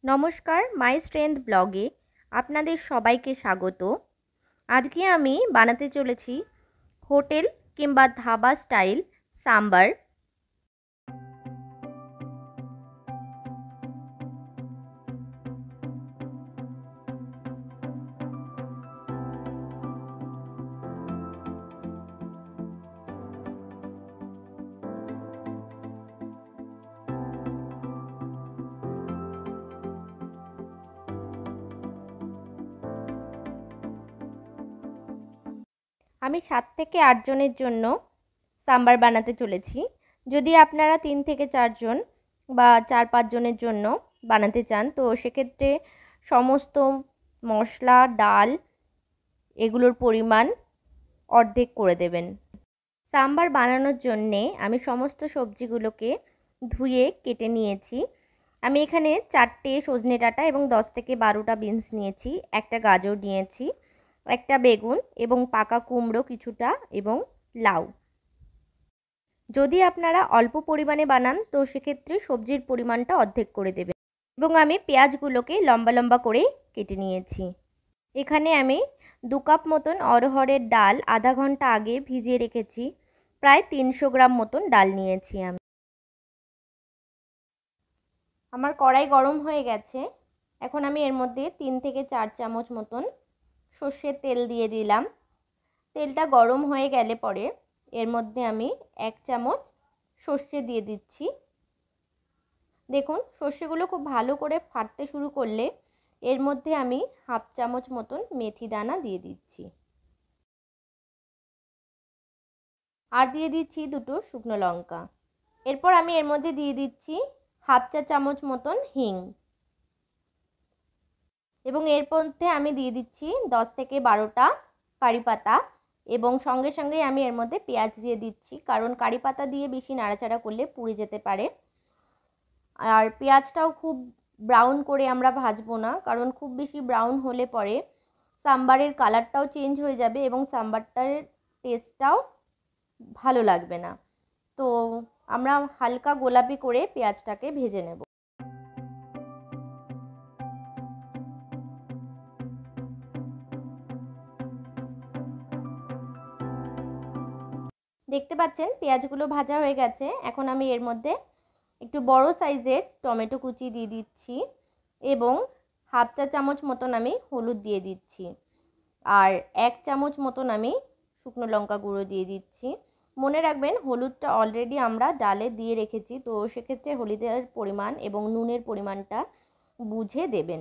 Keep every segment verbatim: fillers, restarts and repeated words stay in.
নমস্কার, মাই স্ট্রেংথ ব্লগে আপনাদের সবাইকে স্বাগত। আজকে আমি বানাতে চলেছি হোটেল কিংবা ধাবা স্টাইল সাম্বার। আমি সাত থেকে আট জনের জন্য সাম্বার বানাতে চলেছি। যদি আপনারা তিন থেকে চারজন বা চার পাঁচ জনের জন্য বানাতে চান তো সেক্ষেত্রে সমস্ত মশলা, ডাল এগুলোর পরিমাণ অর্ধেক করে দেবেন। সাম্বার বানানোর জন্যে আমি সমস্ত সবজিগুলোকে ধুয়ে কেটে নিয়েছি। আমি এখানে চারটে সজনে ডাঁটা এবং দশ থেকে বারোটা বিনস নিয়েছি, একটা গাজর নিয়েছি, একটা বেগুন এবং পাকা কুমড়ো কিছুটা এবং লাউ। যদি আপনারা অল্প পরিমাণে বানান তো সেক্ষেত্রে সবজির পরিমাণটা অর্ধেক করে দেবেন। এবং আমি পেঁয়াজগুলোকে লম্বা লম্বা করে কেটে নিয়েছি। এখানে আমি দু কাপ মতন অরহরের ডাল আধা ঘন্টা আগে ভিজিয়ে রেখেছি। প্রায় তিনশো গ্রাম মতন ডাল নিয়েছি আমি। আমার কড়াই গরম হয়ে গেছে। এখন আমি এর মধ্যে তিন থেকে চার চামচ মতন সর্ষের তেল দিয়ে দিলাম। তেলটা গরম হয়ে গেলে পরে এর মধ্যে আমি এক চামচ সর্ষে দিয়ে দিচ্ছি। দেখুন সর্ষেগুলো খুব ভালো করে ফাটতে শুরু করলে এর মধ্যে আমি হাফ চামচ মতন মেথি দানা দিয়ে দিচ্ছি। আর দিয়ে দিচ্ছি দুটো শুকনো লঙ্কা। এরপর আমি এর মধ্যে দিয়ে দিচ্ছি হাফ চা চামচ মতন হিং এবং এর মধ্যে আমি দিয়ে দিচ্ছি দশ থেকে বারোটা কারি পাতা এবং সঙ্গে সঙ্গে আমি এর মধ্যে পেঁয়াজ দিয়ে দিচ্ছি, কারণ কারি পাতা দিয়ে বেশি নাড়াচাড়া করলে পুড়ে যেতে পারে। আর পেঁয়াজটাও খুব ব্রাউন করে আমরা ভাজবো না, কারণ খুব বেশি ব্রাউন হলে পরে সাম্বারের কালারটাও চেঞ্জ হয়ে যাবে এবং সাম্বারটার টেস্টটাও ভালো লাগবে না। তো আমরা হালকা গোলাপি করে পেঁয়াজটাকে ভেজে নেব। দেখতে পাচ্ছেন পেঁয়াজগুলো ভাজা হয়ে গেছে। এখন আমি এর মধ্যে একটু বড় সাইজের টমেটো কুচি দিয়ে দিচ্ছি এবং হাফ চা চামচ মতন আমি হলুদ দিয়ে দিচ্ছি আর এক চামচ মতন আমি শুকনো লঙ্কা গুঁড়ো দিয়ে দিচ্ছি। মনে রাখবেন হলুদটা অলরেডি আমরা ডালে দিয়ে রেখেছি, তো সেক্ষেত্রে হলুদের পরিমাণ এবং নুনের পরিমাণটা বুঝে দেবেন।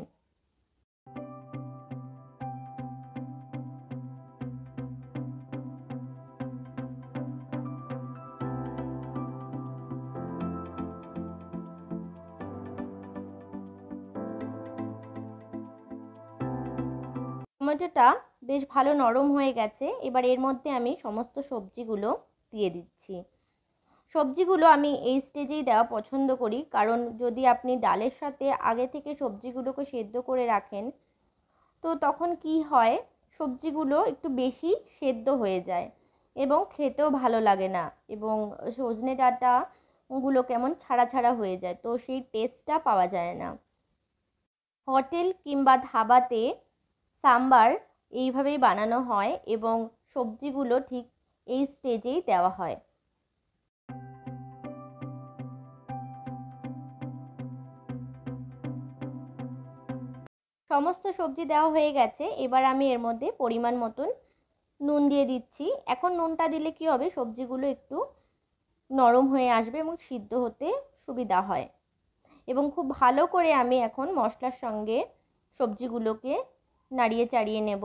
টমেটোটা বেশ ভালো নরম হয়ে গেছে। এবার এর মধ্যে আমি সমস্ত সবজিগুলো দিয়ে দিচ্ছি। সবজিগুলো আমি এই স্টেজেই দেওয়া পছন্দ করি, কারণ যদি আপনি ডালের সাথে আগে থেকে সবজিগুলোকে সেদ্ধ করে রাখেন তো তখন কি হয়, সবজিগুলো একটু বেশি সেদ্ধ হয়ে যায় এবং খেতেও ভালো লাগে না এবং সজনে ডাঁটাগুলো কেমন ছাড়া ছাড়া হয়ে যায়, তো সেই টেস্টটা পাওয়া যায় না। হোটেল কিংবা ধাবাতে সাম্বার এইভাবেই বানানো হয় এবং সবজিগুলো ঠিক এই স্টেজেই দেওয়া হয়। সমস্ত সবজি দেওয়া হয়ে গেছে। এবার আমি এর মধ্যে পরিমাণ মতন নুন দিয়ে দিচ্ছি। এখন নুনটা দিলে কি হবে, সবজিগুলো একটু নরম হয়ে আসবে এবং সিদ্ধ হতে সুবিধা হয়। এবং খুব ভালো করে আমি এখন মশলার সঙ্গে সবজিগুলোকে নাড়িয়ে চাড়িয়ে নেব।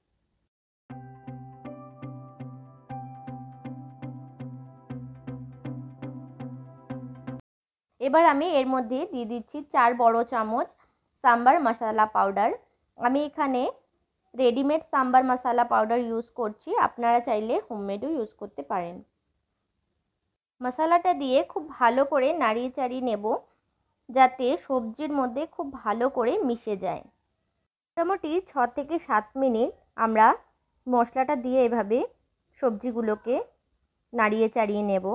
এবার আমি এর মধ্যে দিয়ে দিচ্ছি চার বড় চামচ সাম্বার মশলা পাউডার। আমি এখানে readymade sambar masala powder use করছি, আপনারা চাইলে হোমমেডও ইউজ করতে পারেন। মশলাটা দিয়ে খুব ভালো করে নাড়িয়ে চাড়িয়ে নেব যাতে সবজির মধ্যে খুব ভালো করে মিশে যায়। মোটামুটি ছ থেকে সাত মিনিট আমরা মশলাটা দিয়ে এভাবে সবজিগুলোকে নাড়িয়ে চাড়িয়ে নেব।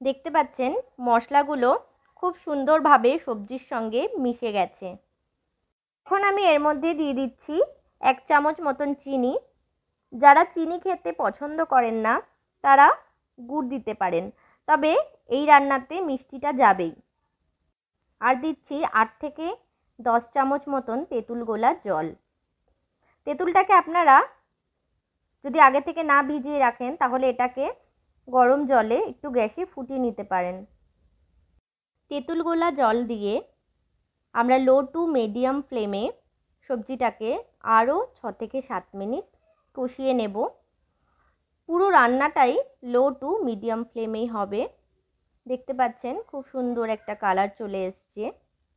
দেখতে পাচ্ছেন মশলাগুলো খুব সুন্দরভাবে সবজির সঙ্গে মিশে গেছে। এখন আমি এর মধ্যে দিয়ে দিচ্ছি এক চামচ মতন চিনি। যারা চিনি খেতে পছন্দ করেন না তারা গুড় দিতে পারেন, তবে এই রান্নাতে মিষ্টিটা যাবেই। আর দিচ্ছি আট থেকে দশ চামচ মতন তেঁতুল গোলা জল। তেঁতুলটাকে আপনারা যদি আগে থেকে না ভিজিয়ে রাখেন তাহলে এটাকে গরম জলে একটু গ্যাসে ফুটিয়ে নিতে পারেন। তেঁতুল গোলা জল দিয়ে আমরা লো টু মিডিয়াম ফ্লেমে সবজিটাকে আরও ছ থেকে সাত মিনিট কষিয়ে নেব। পুরো রান্নাটাই লো টু মিডিয়াম ফ্লেমেই হবে। দেখতে পাচ্ছেন খুব সুন্দর একটা কালার চলে এসছে।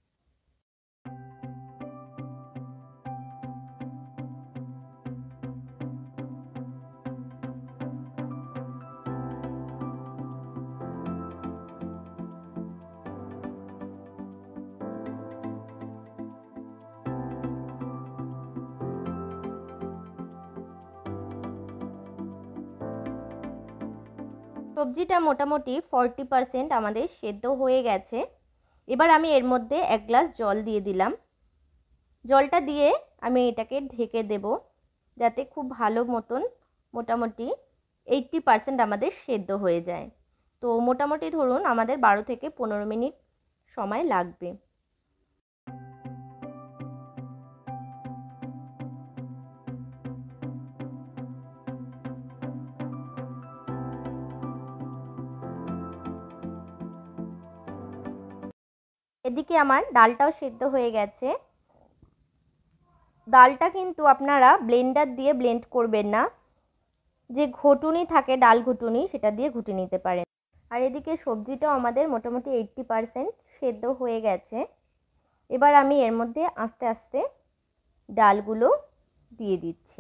সবজিটা মোটামুটি ফর্টি পারসেন্ট আমাদের সেদ্ধ হয়ে গেছে। এবার আমি এর মধ্যে এক গ্লাস জল দিয়ে দিলাম। জলটা দিয়ে আমি এটাকে ঢেকে দেব যাতে খুব ভালো মতন মোটামুটি এইট্টি পারসেন্ট আমাদের সেদ্ধ হয়ে যায়। তো মোটামুটি ধরুন আমাদের বারো থেকে পনেরো মিনিট সময় লাগবে। এদিকে আমার ডালটাও সেদ্ধ হয়ে গেছে। ডালটা কিন্তু আপনারা ব্লেন্ডার দিয়ে ব্লেন্ড করবেন না, যে ঘুটুনি থাকে ডাল ঘুটুনি সেটা দিয়ে ঘুটে নিতে পারেন। আর এদিকে সবজিটাও আমাদের মোটামুটি এইট্টি পারসেন্ট সেদ্ধ হয়ে গেছে। এবার আমি এর মধ্যে আস্তে আস্তে ডালগুলো দিয়ে দিচ্ছি।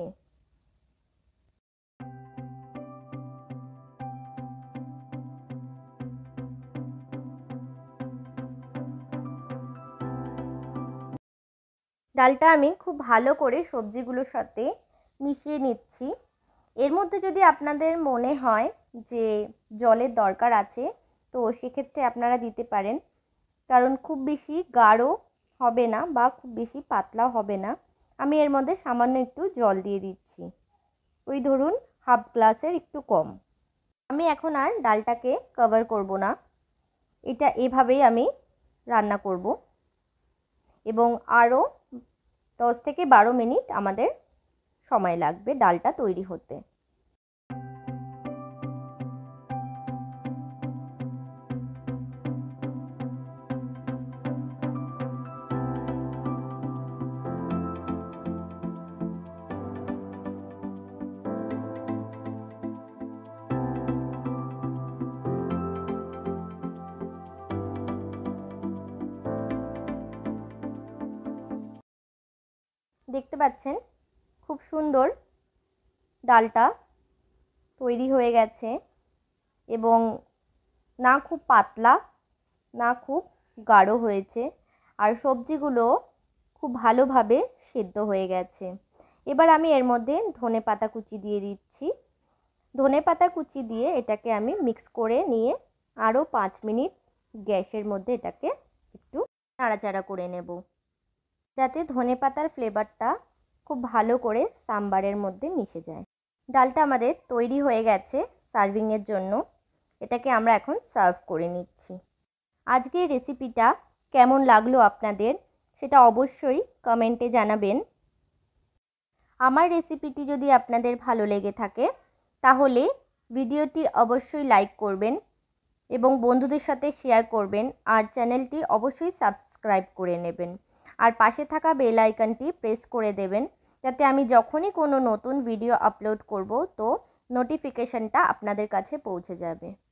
ডালটা আমি খুব ভালো করে সবজিগুলোর সাথে মিশিয়ে নিচ্ছি। এর মধ্যে যদি আপনাদের মনে হয় যে জলের দরকার আছে তো সেক্ষেত্রে আপনারা দিতে পারেন, কারণ খুব বেশি গাঢ় হবে না বা খুব বেশি পাতলাও হবে না। আমি এর মধ্যে সামান্য একটু জল দিয়ে দিচ্ছি, ওই ধরুন হাফ গ্লাসের একটু কম। আমি এখন আর ডালটাকে কভার করব না, এটা এভাবেই আমি রান্না করব এবং আরও দশ থেকে বারো মিনিট আমাদের সময় লাগবে ডালটা তৈরি হতে। দেখতে পাচ্ছেন খুব সুন্দর ডালটা তৈরি হয়ে গেছে এবং না খুব পাতলা না খুব গাঢ় হয়েছে, আর সবজিগুলো খুব ভালোভাবে সেদ্ধ হয়ে গেছে। এবার আমি এর মধ্যে ধনে পাতা কুচি দিয়ে দিচ্ছি। ধনে পাতা কুচি দিয়ে এটাকে আমি মিক্স করে নিয়ে আরও পাঁচ মিনিট গ্যাসের মধ্যে এটাকে একটু নাড়াচাড়া করে নেব, যাতে ধনে পাতার ফ্লেভারটা খুব ভালো করে সাম্বারের মধ্যে মিশে যায়। ডালটা আমাদের তৈরি হয়ে গেছে সার্ভিংয়ের জন্য। এটাকে আমরা এখন সার্ভ করে নিচ্ছি। আজকের রেসিপিটা কেমন লাগলো আপনাদের সেটা অবশ্যই কমেন্টে জানাবেন। আমার রেসিপিটি যদি আপনাদের ভালো লেগে থাকে তাহলে ভিডিওটি অবশ্যই লাইক করবেন এবং বন্ধুদের সাথে শেয়ার করবেন, আর চ্যানেলটি অবশ্যই সাবস্ক্রাইব করে নেবেন, আর পাশে থাকা বেল আইকনটি প্রেস করে দেবেন যাতে আমি যখনই কোনো নতুন ভিডিও আপলোড করব তো নোটিফিকেশনটা আপনাদের কাছে পৌঁছে যাবে।